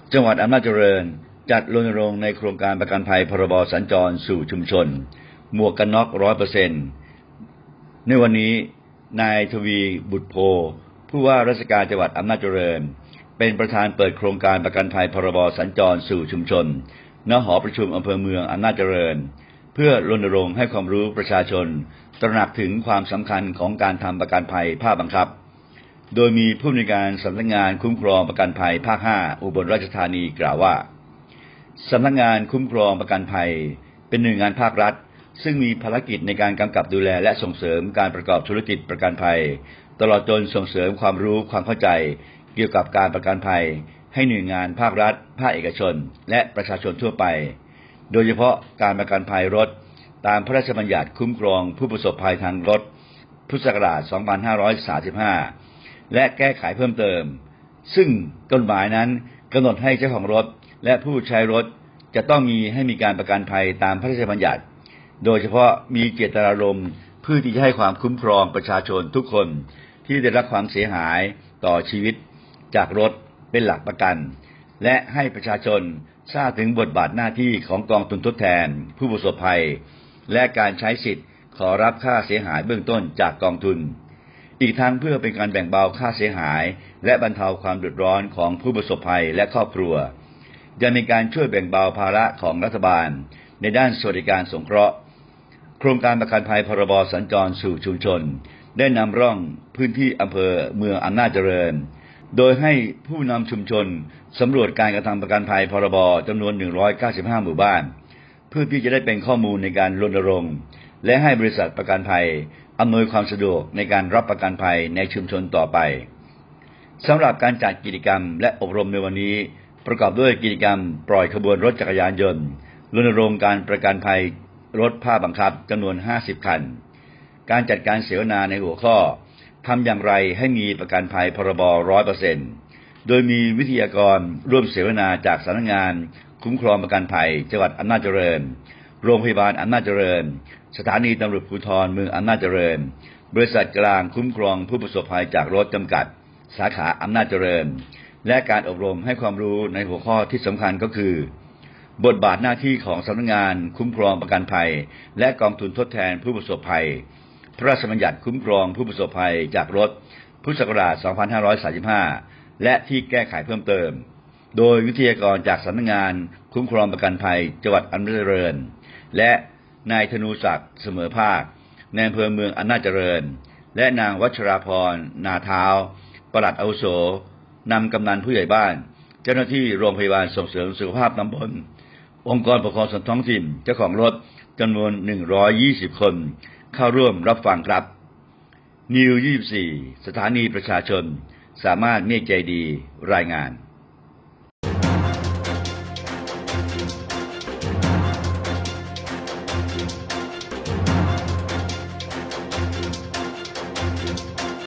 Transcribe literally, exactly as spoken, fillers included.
จังหวัดอำนาจเจริญจัดรณรงค์ในโครงการประกันภัยพรบสัญจรสู่ชุมชนหมวกกันน็อก ร้อยเปอร์เซ็นต์ ในวันนี้นายทวีบุตรโพผู้ว่าราชการจังหวัดอำนาจเจริญเป็นประธานเปิดโครงการประกันภัยพรบสัญจรสู่ชุมชนณหอประชุมอำเภอเมืองอำนาจเจริญเพื่อรณรงค์ให้ความรู้ประชาชนตระหนักถึงความสำคัญของการทำประกันภัยภาคบังคับโดยมีผู้อำนวยการสำนักงานคุ้มครองประกันภัยภาคห้าอุบลราชธานีกล่าวว่าสำนักงานคุ้มครองประกันภัยเป็นหน่วยงานภาครัฐซึ่งมีภารกิจในการกำกับดูแลและส่งเสริมการประกอบธุรกิจประกันภัยตลอดจนส่งเสริมความรู้ความเข้าใจเกี่ยวกับการประกันภัยให้หน่วยงานภาครัฐภาคเอกชนและประชาชนทั่วไปโดยเฉพาะการประกันภัยรถตามพระราชบัญญัติคุ้มครองผู้ประสบภัยทางรถพุทธศักราช สองพันห้าร้อยสามสิบห้า และแก้ไขเพิ่มเติมซึ่งกฎหมายนั้นกำหนดให้เจ้าของรถและผู้ใช้รถจะต้องมีให้มีการประกันภัยตามพระราชบัญญัติโดยเฉพาะมีเจตนารมณ์เพื่อที่จะให้ความคุ้มครองประชาชนทุกคนที่ได้รับความเสียหายต่อชีวิตจากรถเป็นหลักประกันและให้ประชาชนทราบถึงบทบาทหน้าที่ของกองทุนทดแทนผู้ประสบภัยและการใช้สิทธิ์ขอรับค่าเสียหายเบื้องต้นจากกองทุนอีกทั้งเพื่อเป็นการแบ่งเบาค่าเสียหายและบรรเทาความเดือดร้อนของผู้ประสบภัยและครอบครัวยังมีการช่วยแบ่งเบาภาระของรัฐบาลในด้านสวัสดิการสงเคราะห์โครงการประกันภัยพรบสัญจรสู่ชุมชนได้นำร่องพื้นที่อำเภอเมืองอำนาจเจริญโดยให้ผู้นำชุมชนสำรวจการกระทำประกันภัยพรบจำนวนหนึ่งร้อยเก้าสิบห้าหมู่บ้านเพื่อที่จะได้เป็นข้อมูลในการรณรงค์และให้บริษัทประกันภัยอำนวยความสะดวกในการรับประกันภัยในชุมชนต่อไปสำหรับการจัดกิจกรรมและอบรมในวันนี้ประกอบด้วยกิจกรรมปล่อยขบวนรถจักรยานยนต์รณรงค์การประกันภัยรถภาคบังคับจำนวนห้าสิบคันการจัดการเสวนาในหัวข้อทำอย่างไรให้มีประกันภัยพรบ ร้อยเปอร์เซ็นต์ โดยมีวิทยากรร่วมเสวนาจากสำนักงานคุ้มครองประกันภัยจังหวัดอำนาจเจริญโรงพยาบาลอำนาจเจริญสถานีตำรวจภูธรเมืองอำนาจเจริญบริษัทกลางคุ้มครองผู้ประสบภัยจากรถจำกัดสาขาอำนาจเจริญและการอบรมให้ความรู้ในหัวข้อที่สำคัญก็คือบทบาทหน้าที่ของสำนักงานคุ้มครองประกันภัยและกองทุนทดแทนผู้ประสบภัยพระราชบัญญัติคุ้มครองผู้ประสบภัยจากรถพุทธศักราช สองพันห้าร้อยสามสิบห้า และที่แก้ไขเพิ่มเติมโดยวิทยากรจากสำนักงานคุ้มครองประกันภัยจังหวัดอำนาจเจริญและนายธนูศักดิ์เสมอภาคในอำเภอเมืองอำนาจเจริญและนางวัชราพรนาเท้าปลัดอาวุโสนำกำนันผู้ใหญ่บ้านเจ้าหน้าที่โรงพยาบาลส่งเสริมสุขภาพตำบลองค์กรปกครองส่วนท้องถิ่นเจ้าของรถจำนวนหนึ่งร้อยยี่สิบคนเข้าร่วมรับฟังครับนิวยี่สิบสี่สถานีประชาชนสามารถเมฆใจดีรายงาน